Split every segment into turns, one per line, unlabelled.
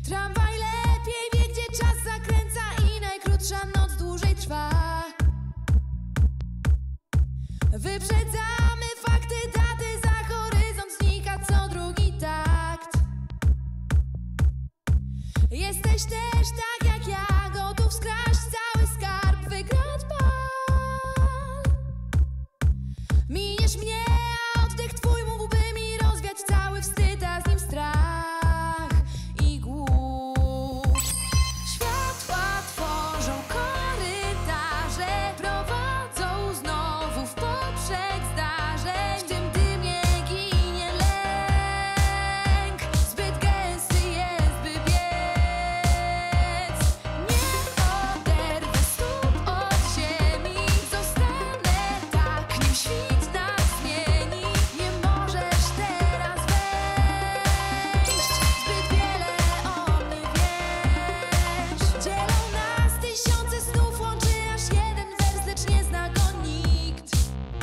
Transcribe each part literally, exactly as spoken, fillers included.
Tramwaj lepiej wie, gdzie czas zakręca i najkrótsza noc dłużej trwa. Wyprzedzamy fakty, daty, za horyzont znika co drugi takt. Jesteś też tak jak ja, gotów skraść cały skarb, wygrać bal. Miniesz mnie, a oddech twój mógłby mi rozwiać cały wstyd, a z nim strach i głód. Światła tworzą korytarze, prowadzą znowu w poprzek zdarzeń. W tym dymie ginie lęk, zbyt gęsty jest, by biec. Nie oderwę stóp od ziemi, zostanę tak, nim świt nas zmieni. Nie możesz teraz wejść, zbyt wiele o mnie wiesz. Dzielą nas tysiące snów, łączy aż jeden wers, lecz nie zna go nikt.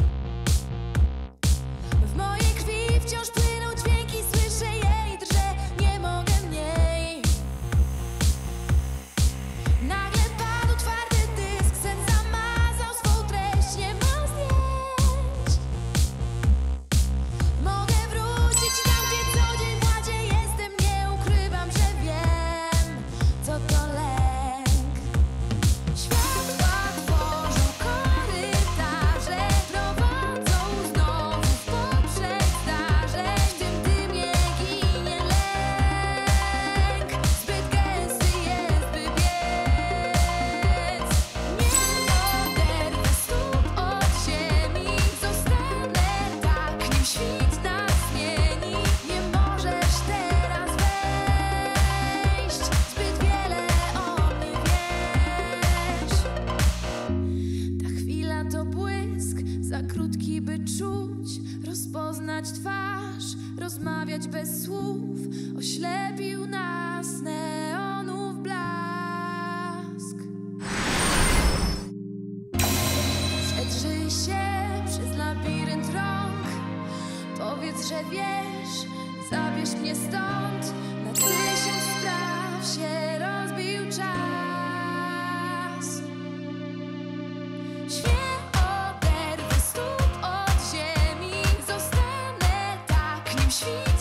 W mojej krwi wciąż płyną dźwięki, słyszę je i drżę, nie mogę mniej. Nagle padł twardy dysk, sen zamazał swą treść, nie ma zdjęć. Mogę wrócić tam, gdzie co dzień gładzie jestem, nie ukrywam, że wiem, co to lęk. Światła tworzą korytarze, prowadzą znowu w poprzek zdarzeń. W tym dymie ginie lęk, zbyt gęsty jest, by biec. Nie oderwę stóp od ziemi, zostanę tak, nim świt nas zmieni. Nie możesz teraz wejść, zbyt wiele o mnie wiesz. Ta chwila to błysk, za krótki, by czuć, rozpoznać twarz, rozmawiać bez słów. Oślepił nas neonów blask. Przedrzyj się przez labirynt rąk, powiedz, że wiesz, zabierz mnie stąd. Na tysiąc spraw się rozbił czas. Nie oderwę stóp od ziemi, zostanę tak, nim świt